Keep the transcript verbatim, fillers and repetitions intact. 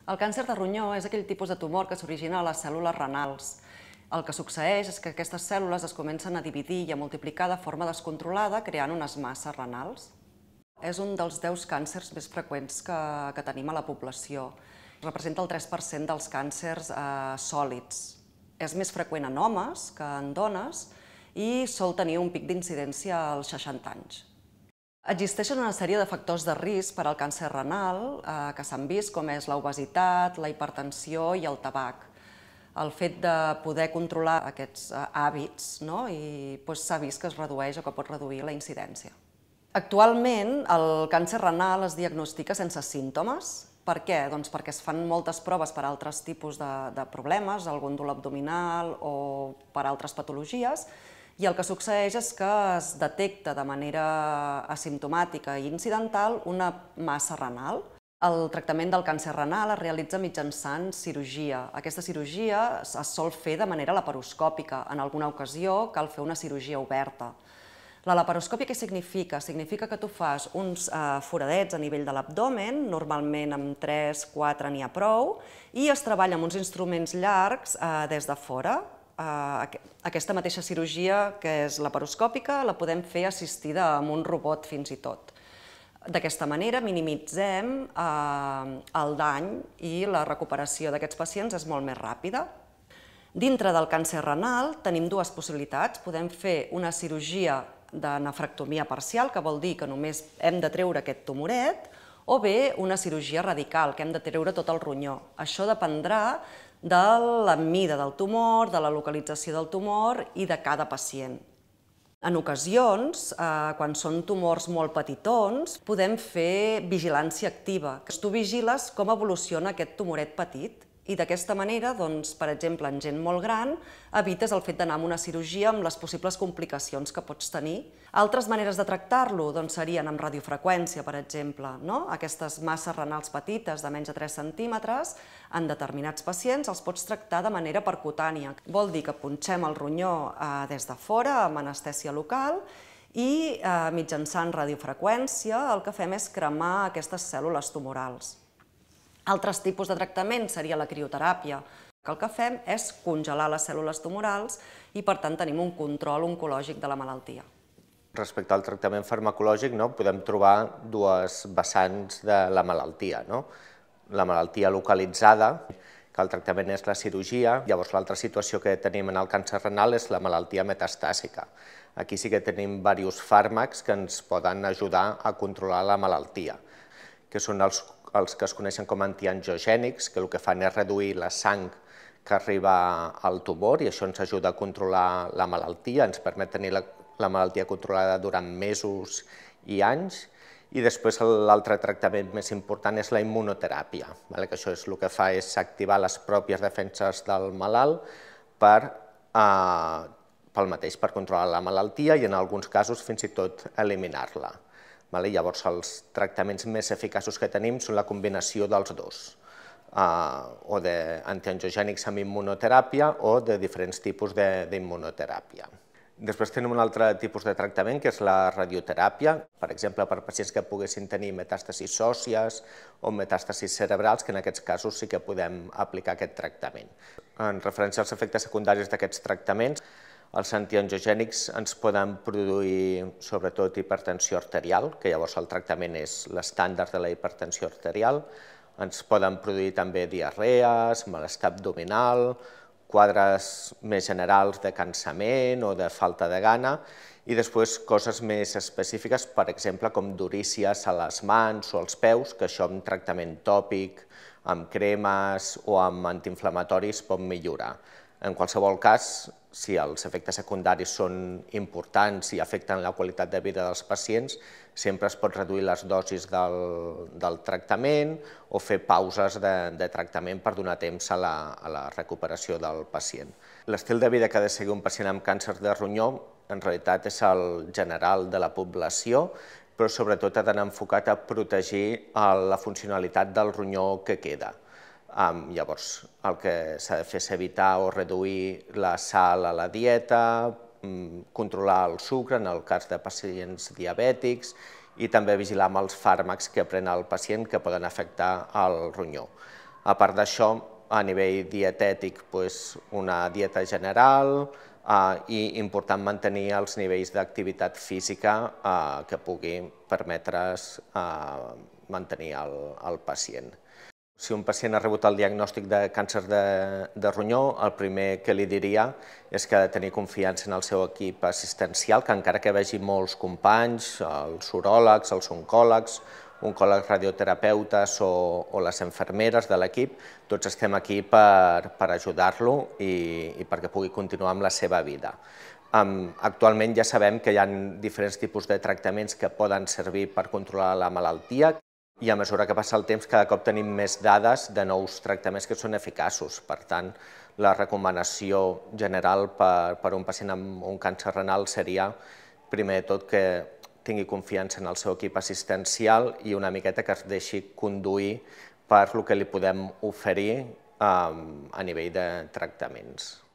El càncer de ronyó és aquell tipus de tumor que s'origina a les cèl·lules renals. El que succeeix és que aquestes cèl·lules es comencen a dividir i a multiplicar de forma descontrolada, creant unes masses renals. És un dels deu càncers més freqüents que, que tenim a la població. Representa el tres per cent dels càncers eh, sòlids. És més freqüent en homes que en dones i sol tenir un pic d'incidència als seixanta anys. Existeixen una sèrie de factors de risc per al càncer renal eh, que s'han vist, com és l'obesitat, la hipertensió i el tabac. El fet de poder controlar aquests eh, hàbits, no? I doncs, s'ha vist que es redueix o que pot reduir la incidència. Actualment, el càncer renal es diagnostica sense símptomes. Per què? Doncs perquè es fan moltes proves per a altres tipus de, de problemes, algun dolor abdominal o per a altres patologies, i el que succeeix és que es detecta de manera asimptomàtica i incidental una massa renal. El tractament del càncer renal es realitza mitjançant cirurgia. Aquesta cirurgia es sol fer de manera laparoscòpica. En alguna ocasió cal fer una cirurgia oberta. La laparoscòpia què significa? Significa que tu fas uns eh, foradets a nivell de l'abdomen, normalment amb tres, quatre n'hi ha prou, i es treballa amb uns instruments llargs eh, des de fora. Aquesta mateixa cirurgia, que és laparoscòpica, la podem fer assistida amb un robot fins i tot. D'aquesta manera minimitzem el dany i la recuperació d'aquests pacients és molt més ràpida. Dintre del càncer renal tenim dues possibilitats. Podem fer una cirurgia de nefrectomia parcial, que vol dir que només hem de treure aquest tumoret, o bé una cirurgia radical, que hem de treure tot el ronyó. Això dependrà de la mida del tumor, de la localització del tumor i de cada pacient. En ocasions, eh, quan són tumors molt petitons, podem fer vigilància activa. Tu vigiles com evoluciona aquest tumoret petit i d'aquesta manera, doncs, per exemple, en gent molt gran, evites el fet d'anar a una cirurgia amb les possibles complicacions que pots tenir. Altres maneres de tractar-lo doncs, serien amb radiofreqüència, per exemple. No? Aquestes masses renals petites de menys de tres centímetres, en determinats pacients els pots tractar de manera percutània. Vol dir que punxem el ronyó eh, des de fora, amb anestèsia local, i eh, mitjançant radiofreqüència el que fem és cremar aquestes cèl·lules tumorals. Altres tipus de tractament seria la crioteràpia, que el que fem és congelar les cèl·lules tumorals i, per tant, tenim un control oncològic de la malaltia. Respecte al tractament farmacològic, no, podem trobar dues vessants de la malaltia. No? La malaltia localitzada, que el tractament és la cirurgia, llavors l'altra situació que tenim en el càncer renal és la malaltia metastàsica. Aquí sí que tenim diversos fàrmacs que ens poden ajudar a controlar la malaltia, que són els els que es coneixen com antiangiogènics, que el que fan és reduir la sang que arriba al tumor i això ens ajuda a controlar la malaltia, ens permet tenir la, la malaltia controlada durant mesos i anys. I després l'altre tractament més important és la immunoteràpia, vale? Que això és el que fa és activar les pròpies defenses del malalt per, eh, pel mateix, per controlar la malaltia i en alguns casos fins i tot eliminar-la. Llavors, els tractaments més eficaços que tenim són la combinació dels dos, o d'antiangiogènics amb immunoteràpia o de diferents tipus d'immunoteràpia. Després tenim un altre tipus de tractament, que és la radioteràpia, per exemple, per pacients que poguessin tenir metàstasis òssies o metàstasis cerebrals, que en aquests casos sí que podem aplicar aquest tractament. En referència als efectes secundaris d'aquests tractaments, els antiangiogènics ens poden produir sobretot hipertensió arterial, que llavors el tractament és l'estàndard de la hipertensió arterial. Ens poden produir també diarrees, malestar abdominal, quadres més generals de cansament o de falta de gana i després coses més específiques, per exemple, com durícies a les mans o als peus, que això amb tractament tòpic, amb cremes o amb antiinflamatoris pot millorar. En qualsevol cas, si els efectes secundaris són importants i afecten la qualitat de vida dels pacients, sempre es pot reduir les dosis del, del tractament o fer pauses de, de tractament per donar temps a la, a la recuperació del pacient. L'estil de vida que ha de seguir un pacient amb càncer de ronyó en realitat és el general de la població, però sobretot ha d'anar enfocat a protegir la funcionalitat del ronyó que queda. Um, llavors, el que s'ha de fer és evitar o reduir la sal a la dieta, um, controlar el sucre en el cas de pacients diabètics i també vigilar amb els fàrmacs que pren el pacient que poden afectar el ronyó. A part d'això, a nivell dietètic, una dieta general i important mantenir els nivells d'activitat física que pugui permetre's mantenir el pacient. Si un pacient ha rebut el diagnòstic de càncer de ronyó, el primer que li diria és que ha de tenir confiança en el seu equip assistencial, que encara que vegi molts companys, els uròlegs, els oncòlegs, oncòlegs radioterapeutes o les infermeres de l'equip, tots estem aquí per ajudar-lo i perquè pugui continuar amb la seva vida. Actualment ja sabem que hi ha diferents tipus de tractaments que poden servir per controlar la malaltia i a mesura que passa el temps cada cop tenim més dades de nous tractaments que són eficaços. Per tant, la recomanació general per a un pacient amb un càncer renal seria, primer de tot, que tingui confiança en el seu equip assistencial i una miqueta que es deixi conduir per el que li podem oferir a nivell de tractaments.